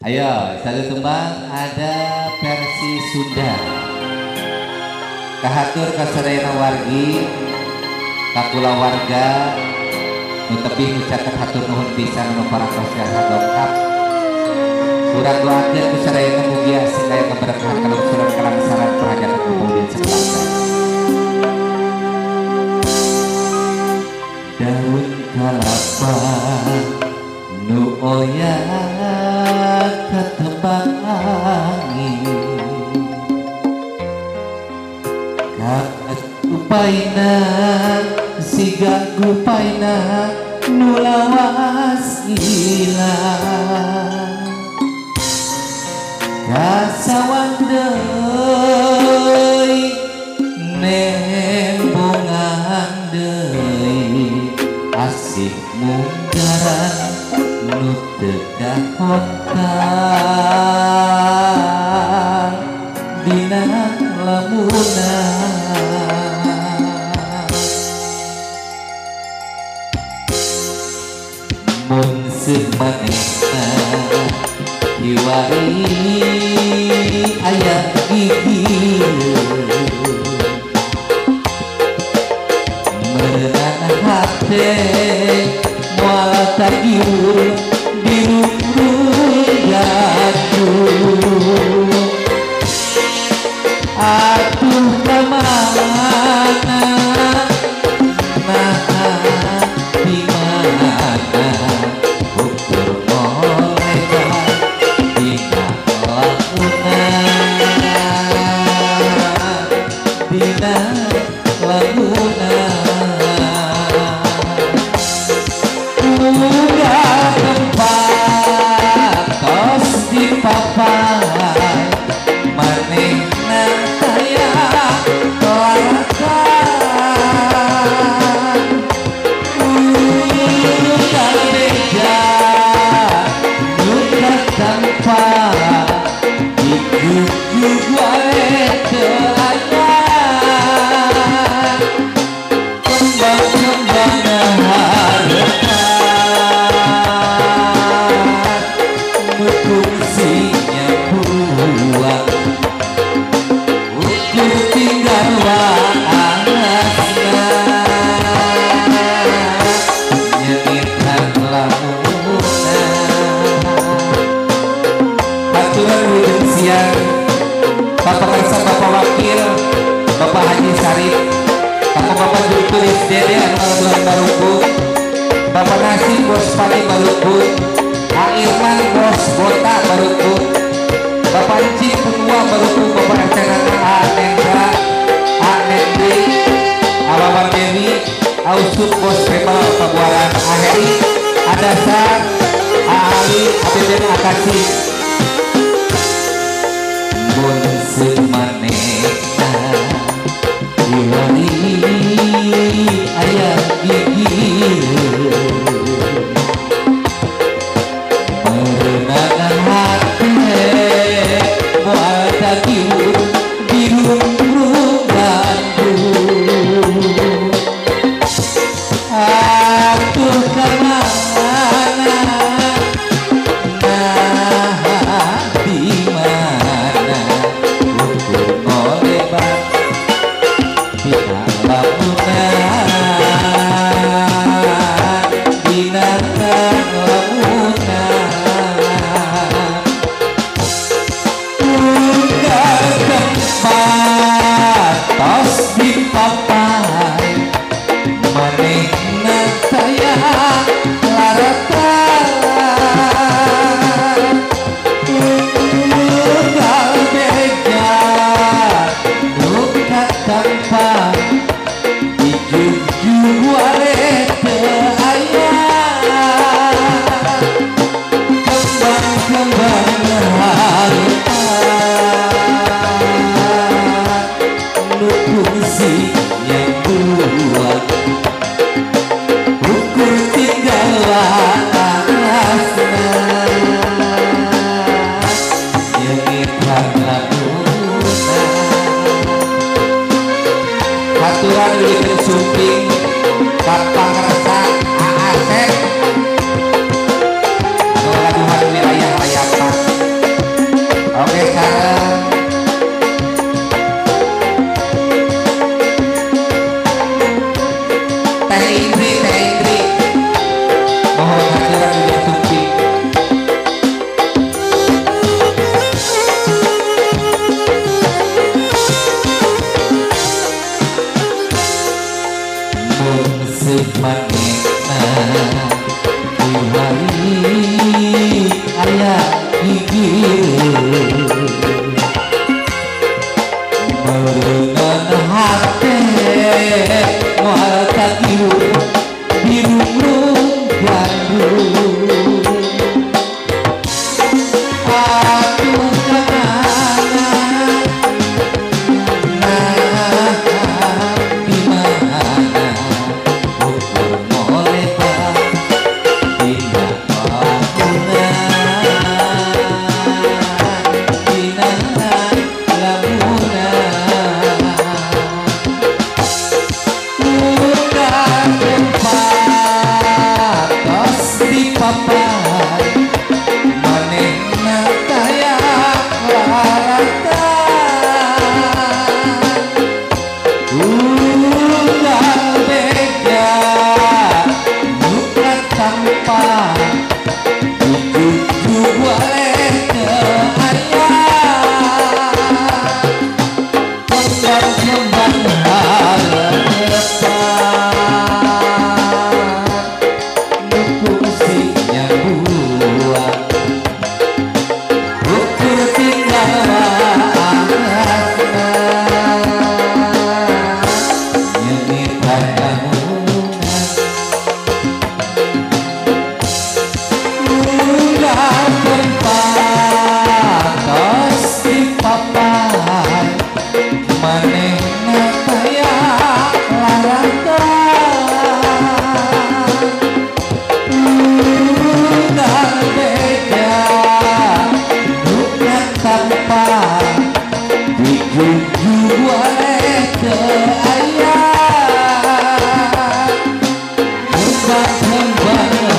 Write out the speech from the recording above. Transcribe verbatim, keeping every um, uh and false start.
Ayo, satu tembang ada versi Sunda. Kahatur kasadayana wargi, kakula warga, nu tebih ngucapkeun hatur nuhun pisan anu parantos jasa dongkap. Urang doakeun kasadayana mugia sadaya kaberkahan kalungsuran kalangsaran perhajatan kemudian sekelasa. Daun kalapa nu oyak ketebak angin, kagupaina siga gupaina nu lawas ilang, kasawan deui nembongan deui asih munggaran nu teu kahontang dina lamunan. Mun semanehna hiwari aya gigi meunang hate moal tagiur dirurung jatuh atuh kamana nah dimana ukur olehan dina lamunan dina lamunan uga tempat tos dipapai manehna taya kelarasan uga beja uga tanpa digugu wae teu aya kembang-kembang harapan nu fungsinya buat ukur tinggal waasna nyengitan lamunan. Aturan wilujeng siang Bapak Karsa, Bapak Wakil, Bapak Haji Sarif, Bapak-bapak juru tulis Dede Anwar Baruku, Bapak Nasir Bos Padi Baruku, A Irman Bos Bota Baruku, Bapak Encik Penua Baruku, Bapak R T Nata A Nendra, A Nendri, Awawan Dewi, Ausuk Bos Rebal Pabuaran, A Heri, Adasar, A Ali, Abiden Akasi. Mun semanehna hiwari aya gigir merenangkan hati moal tagiur dirurung Bandung atuh kamana nah dimana ukur oleban dina lamunan dina lamunan uga tempat tos dipapai manehna taya laratan uga beja uga tanpa dijunjung wae teu aya kembang-kembang harapan nu fungsinya buat ukur tinggal waasna nyengitan lamunan. Aturan wilujeng sumping Bapak Karsa A A Sep Nugraduhan wilayah Layapan Ayah,